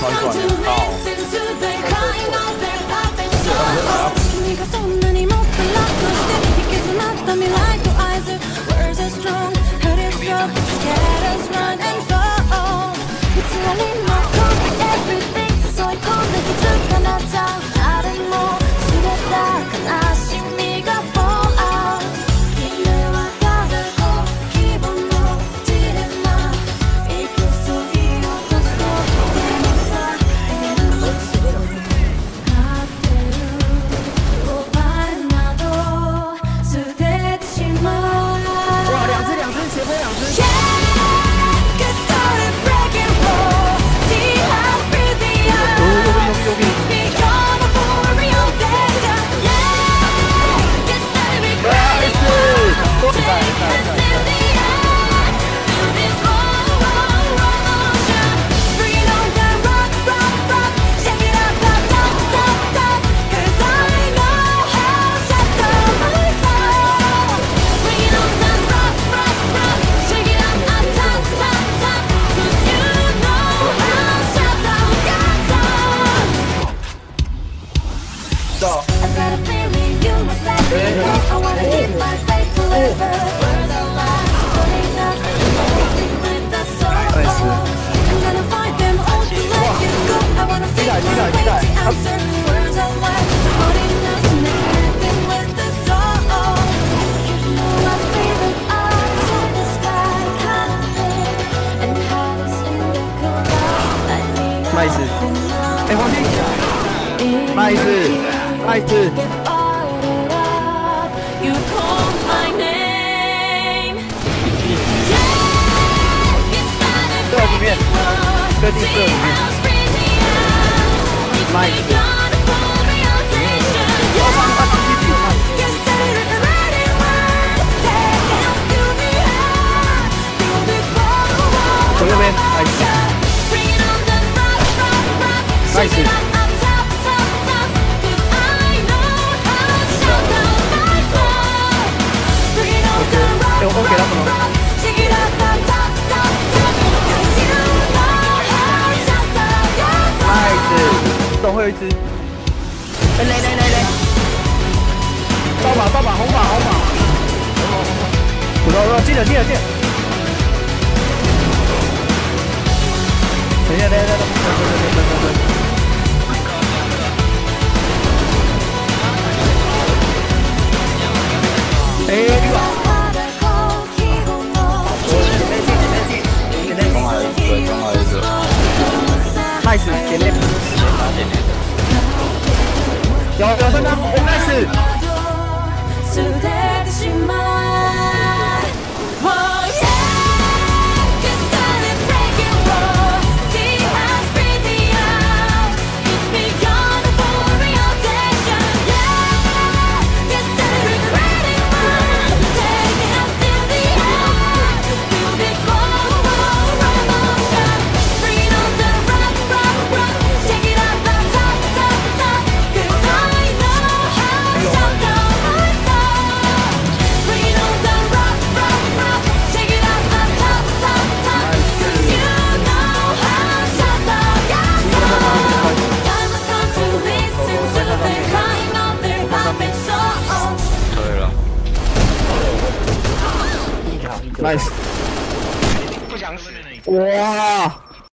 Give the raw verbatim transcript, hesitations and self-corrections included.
穿出来的。 麦子，哎，黄金，麦子，麦子。这里面，这地这里面，麦子。左右边，麦子。 开始。哎，我给他们了。麦子，总会有一只。哎，来来来来。爆马爆马红马红马。我说我说，进了进了进了。等一下等一下等一下等等等等等。 哎，这个。中海对，中海是。nice， 前面。有有分钟 ，nice。nice， 不想死。哇！